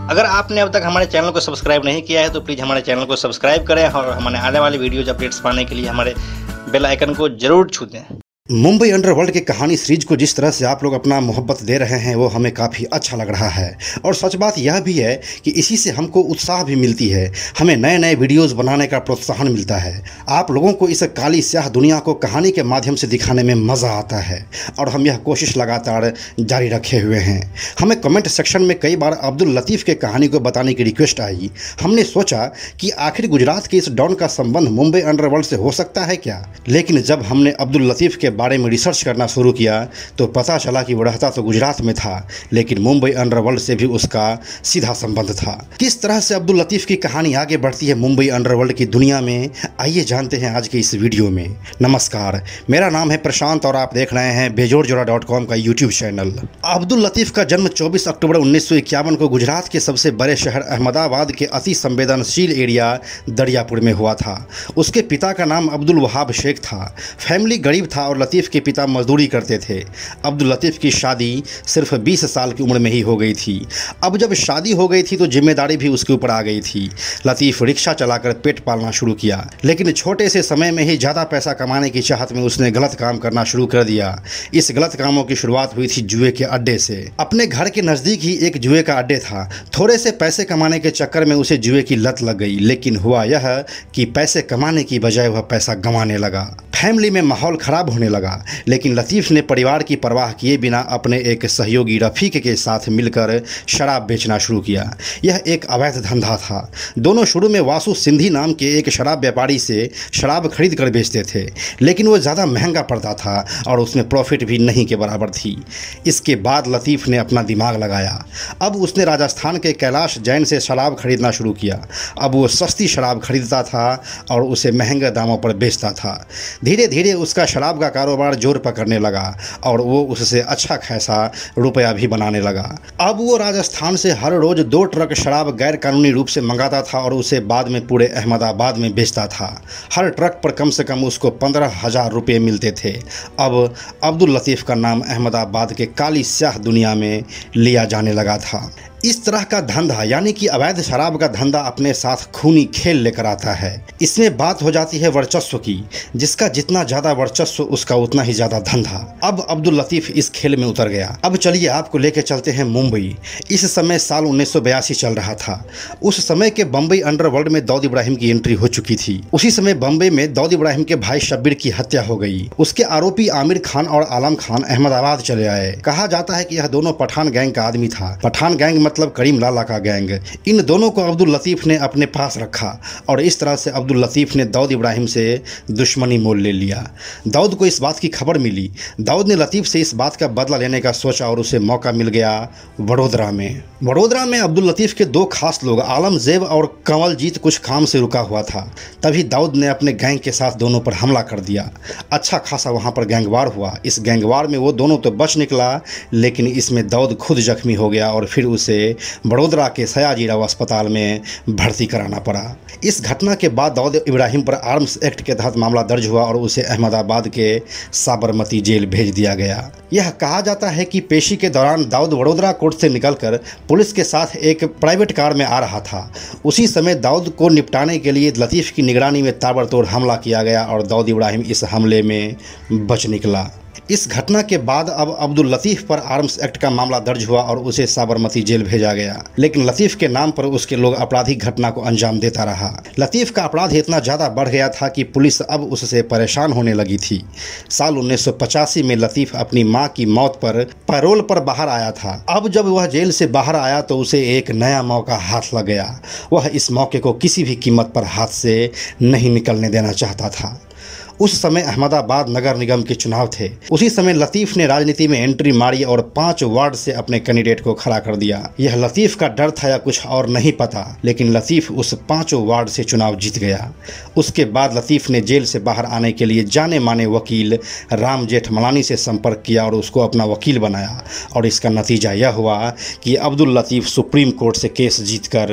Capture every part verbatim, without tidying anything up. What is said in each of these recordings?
अगर आपने अब तक हमारे चैनल को सब्सक्राइब नहीं किया है तो प्लीज़ हमारे चैनल को सब्सक्राइब करें और हमारे आने वाली वीडियोज अपडेट्स पाने के लिए हमारे बेल आइकन को जरूर छू दें। मुंबई अंडरवर्ल्ड की कहानी सीरीज को जिस तरह से आप लोग अपना मोहब्बत दे रहे हैं वो हमें काफ़ी अच्छा लग रहा है और सच बात यह भी है कि इसी से हमको उत्साह भी मिलती है, हमें नए नए वीडियोस बनाने का प्रोत्साहन मिलता है। आप लोगों को इस काली स्याह दुनिया को कहानी के माध्यम से दिखाने में मज़ा आता है और हम यह कोशिश लगातार जारी रखे हुए हैं। हमें कमेंट सेक्शन में कई बार अब्दुल लतीफ़ के कहानी को बताने की रिक्वेस्ट आई। हमने सोचा कि आखिर गुजरात के इस डॉन का संबंध मुंबई अंडरवर्ल्ड से हो सकता है क्या, लेकिन जब हमने अब्दुल लतीफ़ के बारे में रिसर्च करना शुरू किया तो पता चला कि वो रहता तो गुजरात में था लेकिन मुंबई अंडरवर्ल्ड से भी उसका सीधा संबंध था। किस तरह से अब्दुल लतीफ़ की कहानी आगे बढ़ती है मुंबई अंडरवर्ल्ड की दुनिया में, आइए जानते हैं आज के इस वीडियो में। नमस्कार, मेरा नाम है प्रशांत और आप देख रहे हैं बेजोड़ जोड़ा डॉट कॉम का यूट्यूब चैनल। अब्दुल लतीफ़ का जन्म चौबीस अक्टूबर उन्नीस सौ इक्यावन को गुजरात के सबसे बड़े शहर अहमदाबाद के अति संवेदनशील एरिया दरियापुर में हुआ था। उसके पिता का नाम अब्दुल वहाब शेख था। फैमिली गरीब था और लतीफ़ के पिता मजदूरी करते थे। अब्दुल लतीफ़ की शादी सिर्फ बीस साल की उम्र में ही हो गई थी। अब जब शादी हो गई थी तो जिम्मेदारी भी उसके ऊपर आ गई थी। लतीफ़ रिक्शा चलाकर पेट पालना शुरू किया, लेकिन छोटे से समय में ही ज़्यादा पैसा कमाने की चाहत में उसने गलत काम करना शुरू कर दिया। इस गलत कामों की शुरुआत हुई थी जुए के अड्डे से। अपने घर के नज़दीक ही एक जुए का अड्डे था। थोड़े से पैसे कमाने के चक्कर में उसे जुए की लत लग गई, लेकिन हुआ यह कि पैसे कमाने की बजाय वह पैसा गंवाने लगा। फैमिली में माहौल ख़राब होने लगा, लेकिन लतीफ़ ने परिवार की परवाह किए बिना अपने एक सहयोगी रफ़ीक के साथ मिलकर शराब बेचना शुरू किया। यह एक अवैध धंधा था। दोनों शुरू में वासु सिंधी नाम के एक शराब व्यापारी से शराब खरीद कर बेचते थे, लेकिन वो ज़्यादा महंगा पड़ता था और उसमें प्रॉफिट भी नहीं के बराबर थी। इसके बाद लतीफ़ ने अपना दिमाग लगाया। अब उसने राजस्थान के कैलाश जैन से शराब खरीदना शुरू किया। अब वो सस्ती शराब खरीदता था और उसे महंगे दामों पर बेचता था। धीरे धीरे उसका शराब का कारोबार जोर पकड़ने लगा और वो उससे अच्छा खासा रुपया भी बनाने लगा। अब वो राजस्थान से हर रोज़ दो ट्रक शराब गैर कानूनी रूप से मंगाता था और उसे बाद में पूरे अहमदाबाद में बेचता था। हर ट्रक पर कम से कम उसको पंद्रह हजार रुपये मिलते थे। अब अब्दुल लतीफ़ का नाम अहमदाबाद के काली स्याह दुनिया में लिया जाने लगा था। इस तरह का धंधा यानी कि अवैध शराब का धंधा अपने साथ खूनी खेल लेकर आता है। इसमें बात हो जाती है वर्चस्व की। जिसका जितना ज़्यादा वर्चस्व उसका उतना ही ज़्यादा धंधा। अब अब्दुल लतीफ़ इस खेल में उतर गया। अब चलिए आपको लेके चलते हैं मुंबई। इस समय साल उन्नीस सौ बयासी चल रहा था। उस समय के बम्बई अंडरवर्ल्ड में दाऊद इब्राहिम की एंट्री हो चुकी थी। उसी समय बम्बई में दाऊद इब्राहिम के भाई शब्बीर की हत्या हो गई। उसके आरोपी आमिर खान और आलम खान अहमदाबाद चले आए। कहा जाता है कि यह दोनों पठान गैंग का आदमी था। पठान गैंग मतलब करीम लाला का गैंग। इन दोनों को अब्दुल लतीफ़ ने अपने पास रखा और इस तरह से अब्दुल लतीफ़ ने दाऊद इब्राहिम से दुश्मनी मोल ले लिया। दाऊद को इस बात की खबर मिली। दाऊद ने लतीफ़ से इस बात का बदला लेने का सोचा और उसे मौका मिल गया वडोदरा में। वडोदरा में अब्दुल लतीफ़ के दो खास लोग आलमजेब और कंवलजीत कुछ काम से रुका हुआ था। तभी दाऊद ने अपने गैंग के साथ दोनों पर हमला कर दिया। अच्छा खासा वहाँ पर गैंगवार हुआ। इस गैंगवार में वो दोनों तो बच निकला, लेकिन इसमें दाऊद खुद जख्मी हो गया और फिर उसे वडोदरा के सयाजीराव अस्पताल में भर्ती कराना पड़ा। इस घटना के बाद दाऊद इब्राहिम पर आर्म्स एक्ट के तहत मामला दर्ज हुआ और उसे अहमदाबाद के साबरमती जेल भेज दिया गया। यह कहा जाता है कि पेशी के दौरान दाऊद वडोदरा कोर्ट से निकलकर पुलिस के साथ एक प्राइवेट कार में आ रहा था। उसी समय दाऊद को निपटाने के लिए लतीफ़ की निगरानी में ताबड़तोड़ हमला किया गया और दाऊद इब्राहिम इस हमले में बच निकला। इस घटना के बाद अब अब्दुल लतीफ़ पर आर्म्स एक्ट का मामला दर्ज हुआ और उसे साबरमती जेल भेजा गया, लेकिन लतीफ़ के नाम पर उसके लोग आपराधिक घटना को अंजाम देता रहा। लतीफ़ का अपराध इतना ज़्यादा बढ़ गया था कि पुलिस अब उससे परेशान होने लगी थी। साल उन्नीस सौ पचासी में लतीफ़ अपनी माँ की मौत पर पैरोल पर बाहर आया था। अब जब वह जेल से बाहर आया तो उसे एक नया मौका हाथ लग गया। वह इस मौके को किसी भी कीमत पर हाथ से नहीं निकलने देना चाहता था। उस समय अहमदाबाद नगर निगम के चुनाव थे। उसी समय लतीफ़ ने राजनीति में एंट्री मारी और पांच वार्ड से अपने कैंडिडेट को खड़ा कर दिया। यह लतीफ़ का डर था या कुछ और नहीं पता, लेकिन लतीफ़ उस पांचों वार्ड से चुनाव जीत गया। उसके बाद लतीफ़ ने जेल से बाहर आने के लिए जाने माने वकील राम जेठमलानी से संपर्क किया और उसको अपना वकील बनाया और इसका नतीजा यह हुआ कि अब्दुल लतीफ़ सुप्रीम कोर्ट से केस जीतकर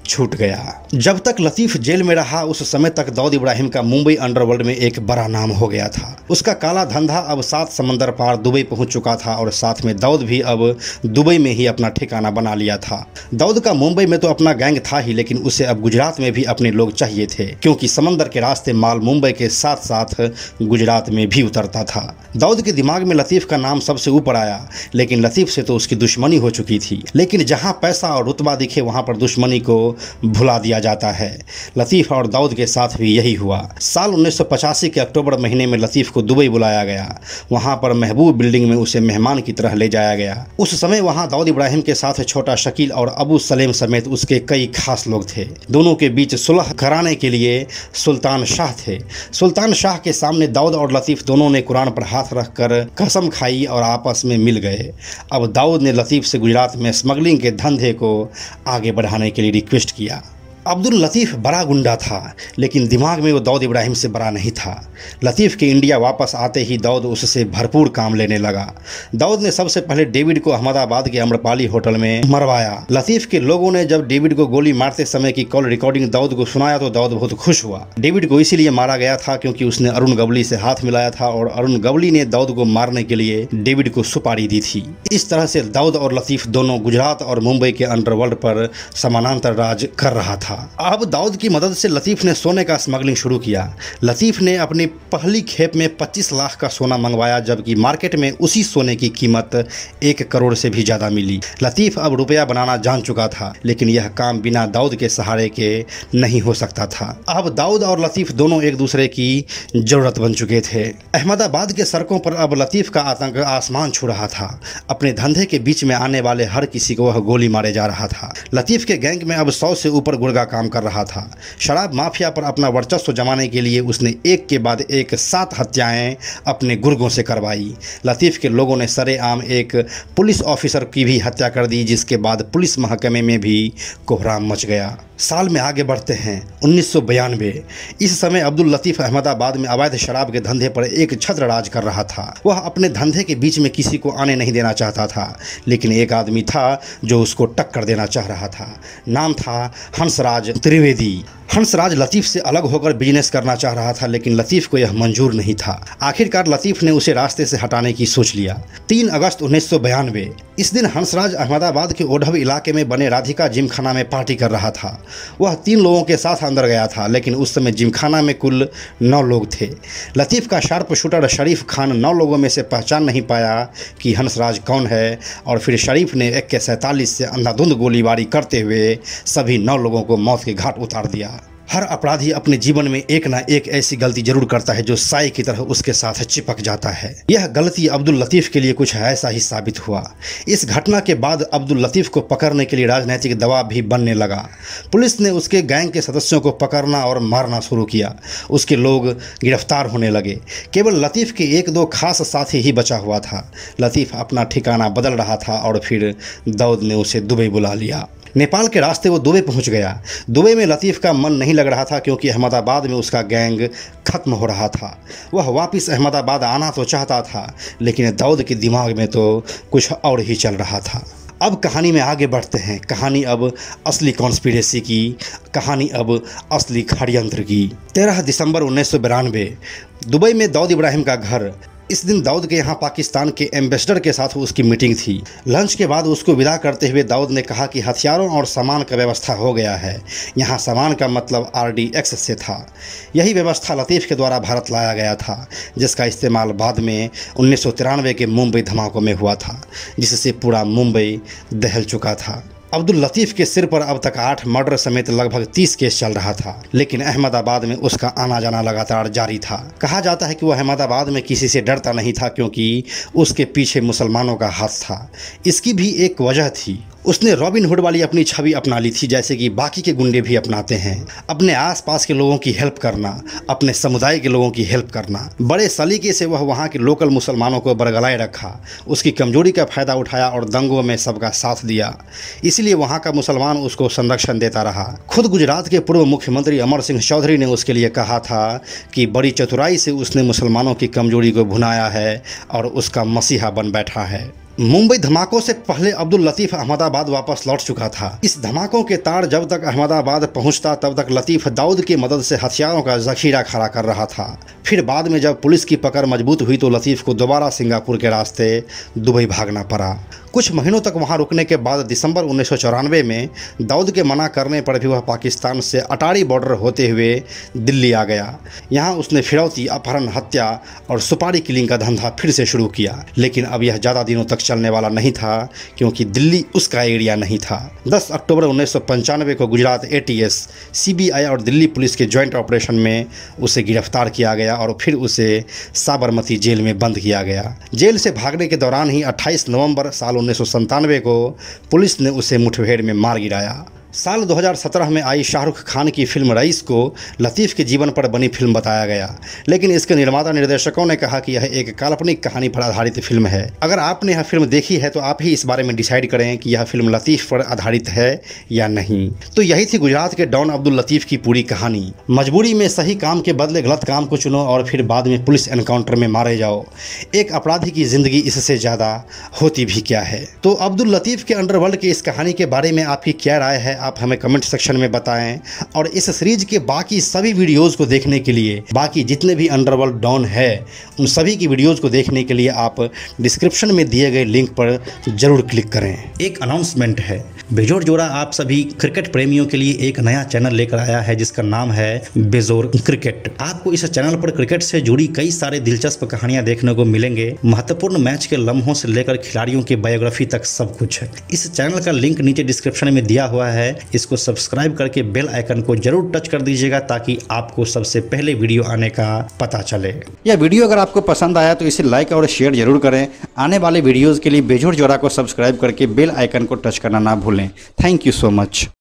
छूट गया। जब तक लतीफ़ जेल में रहा उस समय तक दाऊद इब्राहिम का मुंबई अंडरवर्ल्ड में एक बड़ा नाम हो गया था। उसका काला धंधा अब सात समंदर पार दुबई पहुंच चुका था और साथ में दाऊद भी अब दुबई में ही अपना ठिकाना बना लिया था। दाऊद का मुंबई में तो अपना गैंग था ही, लेकिन उसे अब गुजरात में भी अपने लोग चाहिए थे, क्योंकि समंदर के रास्ते माल मुंबई के साथ साथ गुजरात में भी उतरता था। दाऊद के दिमाग में लतीफ़ का नाम सबसे ऊपर आया, लेकिन लतीफ़ से तो उसकी दुश्मनी हो चुकी थी। लेकिन जहां पैसा और रुतबा दिखे वहां पर दुश्मनी को भुला दिया जाता है। लतीफ़ और दाऊद के साथ भी यही हुआ। साल उन्नीस सौ पचासी के अक्टूबर महीने में लतीफ़ को दुबई बुलाया गया। वहां पर महबूब बिल्डिंग में उसे मेहमान की तरह ले जाया गया। उस समय वहां दाऊद इब्राहिम के साथ छोटा शकील और अबू सलेम समेत उसके कई खास लोग थे। दोनों के बीच सुलह कराने के लिए सुल्तान शाह थे। सुल्तान शाह के सामने दाऊद और लतीफ़ दोनों ने कुरान पर हाथ रखकर कसम खाई और आपस में मिल गए। अब दाऊद ने लतीफ़ से गुजरात में स्मगलिंग के धंधे को आगे बढ़ाने के लिए रिक्वेस्ट किया। अब्दुल लतीफ़ बड़ा गुंडा था, लेकिन दिमाग में वो दाऊद इब्राहिम से बड़ा नहीं था। लतीफ़ के इंडिया वापस आते ही दाऊद उससे भरपूर काम लेने लगा। दाऊद ने सबसे पहले डेविड को अहमदाबाद के अम्रपाली होटल में मरवाया। लतीफ़ के लोगों ने जब डेविड को गोली मारते समय की कॉल रिकॉर्डिंग दाऊद को सुनाया तो दाऊद बहुत खुश हुआ। डेविड को इसीलिए मारा गया था क्योंकि उसने अरुण गवली से हाथ मिलाया था और अरुण गवली ने दाऊद को मारने के लिए डेविड को सुपारी दी थी। इस तरह से दाऊद और लतीफ़ दोनों गुजरात और मुंबई के अंडरवर्ल्ड पर समानांतर राज कर रहा था। अब दाऊद की मदद से लतीफ़ ने सोने का स्मगलिंग शुरू किया। लतीफ़ ने अपनी पहली खेप में पच्चीस लाख का सोना मंगवाया, जबकि मार्केट में उसी सोने की कीमत एक करोड़ से भी ज़्यादा मिली। लतीफ़ अब रुपया बनाना जान चुका था, लेकिन यह काम बिना दाऊद के सहारे के नहीं हो सकता था। अब दाऊद और लतीफ़ दोनों एक दूसरे की ज़रूरत बन चुके थे। अहमदाबाद के सड़कों पर अब लतीफ़ का आतंक आसमान छू रहा था। अपने धंधे के बीच में आने वाले हर किसी को वह गोली मारे जा रहा था। लतीफ़ के गैंग में अब सौ से ऊपर गुर्गा काम कर रहा था। शराब माफिया पर अपना वर्चस्व जमाने के लिए उसने एक के बाद एक सात हत्याएं अपने गुर्गों से करवाई। लतीफ़ के लोगों ने सरेआम एक पुलिस ऑफिसर की भी हत्या कर दी, जिसके बाद पुलिस महकमे में भी कोहराम मच गया। साल में आगे बढ़ते हैं उन्नीस सौ बयानवे। इस समय अब्दुल लतीफ़ अहमदाबाद में अवैध शराब के धंधे पर एक छत्र राज कर रहा था। वह अपने धंधे के बीच में किसी को आने नहीं देना चाहता था, लेकिन एक आदमी था जो उसको टक्कर देना चाह रहा था। नाम था हंसराज त्रिवेदी। हंसराज लतीफ़ से अलग होकर बिजनेस करना चाह रहा था, लेकिन लतीफ़ को यह मंजूर नहीं था। आखिरकार लतीफ़ ने उसे रास्ते से हटाने की सोच लिया। तीन अगस्त उन्नीस सौ बयानवे। इस दिन हंसराज अहमदाबाद के ओढ़व इलाके में बने राधिका जिमखाना में पार्टी कर रहा था। वह तीन लोगों के साथ अंदर गया था, लेकिन उस समय जिमखाना में कुल नौ लोग थे। लतीफ़ का शार्प शूटर शरीफ खान नौ लोगों में से पहचान नहीं पाया कि हंसराज कौन है, और फिर शरीफ ने एक के सैंतालीस से अंधाधुंध गोलीबारी करते हुए सभी नौ लोगों को मौत के घाट उतार दिया। हर अपराधी अपने जीवन में एक ना एक ऐसी गलती जरूर करता है जो साए की तरह उसके साथ चिपक जाता है। यह गलती अब्दुल लतीफ़ के लिए कुछ ऐसा ही साबित हुआ। इस घटना के बाद अब्दुल लतीफ़ को पकड़ने के लिए राजनीतिक दबाव भी बनने लगा। पुलिस ने उसके गैंग के सदस्यों को पकड़ना और मारना शुरू किया। उसके लोग गिरफ्तार होने लगे। केवल लतीफ़ के एक दो खास साथी ही बचा हुआ था। लतीफ़ अपना ठिकाना बदल रहा था और फिर दाऊद ने उसे दुबई बुला लिया। नेपाल के रास्ते वो दुबई पहुंच गया। दुबई में लतीफ़ का मन नहीं लग रहा था, क्योंकि अहमदाबाद में उसका गैंग खत्म हो रहा था। वह वापस अहमदाबाद आना तो चाहता था, लेकिन दाऊद के दिमाग में तो कुछ और ही चल रहा था। अब कहानी में आगे बढ़ते हैं। कहानी अब असली कॉन्स्पिरेसी की, कहानी अब असली षड्यंत्र की। तेरह दिसंबर उन्नीस सौ बिरानवे, दुबई में दाऊद इब्राहिम का घर। इस दिन दाऊद के यहाँ पाकिस्तान के एम्बेसडर के साथ उसकी मीटिंग थी। लंच के बाद उसको विदा करते हुए दाऊद ने कहा कि हथियारों और सामान का व्यवस्था हो गया है। यहाँ सामान का मतलब आर डी एक्स से था। यही व्यवस्था लतीफ़ के द्वारा भारत लाया गया था, जिसका इस्तेमाल बाद में उन्नीस सौ तिरानवे के मुंबई धमाकों में हुआ था, जिससे पूरा मुंबई दहल चुका था। अब्दुल लतीफ़ के सिर पर अब तक आठ मर्डर समेत लगभग तीस केस चल रहा था, लेकिन अहमदाबाद में उसका आना जाना लगातार जारी था। कहा जाता है कि वह अहमदाबाद में किसी से डरता नहीं था, क्योंकि उसके पीछे मुसलमानों का हाथ था। इसकी भी एक वजह थी, उसने रॉबिन हुड वाली अपनी छवि अपना ली थी, जैसे कि बाकी के गुंडे भी अपनाते हैं। अपने आसपास के लोगों की हेल्प करना, अपने समुदाय के लोगों की हेल्प करना। बड़े सलीके से वह वहाँ के लोकल मुसलमानों को बरगलाए रखा, उसकी कमजोरी का फ़ायदा उठाया और दंगों में सबका साथ दिया। इसलिए वहाँ का मुसलमान उसको संरक्षण देता रहा। खुद गुजरात के पूर्व मुख्यमंत्री अमर सिंह चौधरी ने उसके लिए कहा था कि बड़ी चतुराई से उसने मुसलमानों की कमजोरी को भुनाया है और उसका मसीहा बन बैठा है। मुंबई धमाकों से पहले अब्दुल लतीफ़ अहमदाबाद वापस लौट चुका था। इस धमाकों के तार जब तक अहमदाबाद पहुंचता तब तक लतीफ़ दाऊद की मदद से हथियारों का जखीरा खड़ा कर रहा था। फिर बाद में जब पुलिस की पकड़ मजबूत हुई तो लतीफ़ को दोबारा सिंगापुर के रास्ते दुबई भागना पड़ा। कुछ महीनों तक वहां रुकने के बाद दिसंबर उन्नीस सौ चौरानवे में दाऊद के मना करने पर भी वह पाकिस्तान से अटारी बॉर्डर होते हुए दिल्ली आ गया। यहां उसने फिरौती, अपहरण, हत्या और सुपारी किलिंग का धंधा फिर से शुरू किया। लेकिन अब यह ज़्यादा दिनों तक चलने वाला नहीं था क्योंकि दिल्ली उसका एरिया नहीं था। दस अक्टूबर उन्नीस सौ पंचानवे को Gujarat A T S, C B I और दिल्ली पुलिस के ज्वाइंट ऑपरेशन में उसे गिरफ्तार किया गया और फिर उसे साबरमती जेल में बंद किया गया। जेल से भागने के दौरान ही अट्ठाईस नवंबर साल उन्नीस सौ संतानवे को पुलिस ने उसे मुठभेड़ में मार गिराया। साल दो हज़ार सत्रह में आई शाहरुख खान की फिल्म रईस को लतीफ़ के जीवन पर बनी फिल्म बताया गया, लेकिन इसके निर्माता निर्देशकों ने कहा कि यह एक काल्पनिक कहानी पर आधारित फिल्म है। अगर आपने यह फिल्म देखी है तो आप ही इस बारे में डिसाइड करें कि यह फिल्म लतीफ़ पर आधारित है या नहीं। तो यही थी गुजरात के डॉन अब्दुल लतीफ़ की पूरी कहानी। मजबूरी में सही काम के बदले गलत काम को चुनो और फिर बाद में पुलिस एनकाउंटर में मारे जाओ। एक अपराधी की जिंदगी इससे ज़्यादा होती भी क्या है। तो अब्दुल लतीफ़ के अंडरवर्ल्ड की इस कहानी के बारे में आपकी क्या राय है, आप हमें कमेंट सेक्शन में बताएं। और इस सीरीज के बाकी सभी वीडियोस को देखने के लिए, बाकी जितने भी अंडरवर्ल्ड डॉन है उन सभी की वीडियोस को देखने के लिए आप डिस्क्रिप्शन में दिए गए लिंक पर जरूर क्लिक करें। एक अनाउंसमेंट है, बेजोड़ जोड़ा आप सभी क्रिकेट प्रेमियों के लिए एक नया चैनल लेकर आया है जिसका नाम है बेजोड़ क्रिकेट। आपको इस चैनल पर क्रिकेट से जुड़ी कई सारे दिलचस्प कहानियां देखने को मिलेंगे। महत्वपूर्ण मैच के लम्हों से लेकर खिलाड़ियों की बायोग्राफी तक सब कुछ है। इस चैनल का लिंक नीचे डिस्क्रिप्शन में दिया हुआ है। इसको सब्सक्राइब करके बेल आइकन को जरूर टच कर दीजिएगा ताकि आपको सबसे पहले वीडियो आने का पता चले। यह वीडियो अगर आपको पसंद आया तो इसे लाइक और शेयर जरूर करें। आने वाले वीडियोस के लिए बेजोड़ जोड़ा को सब्सक्राइब करके बेल आइकन को टच करना ना भूलें। Thank you so much.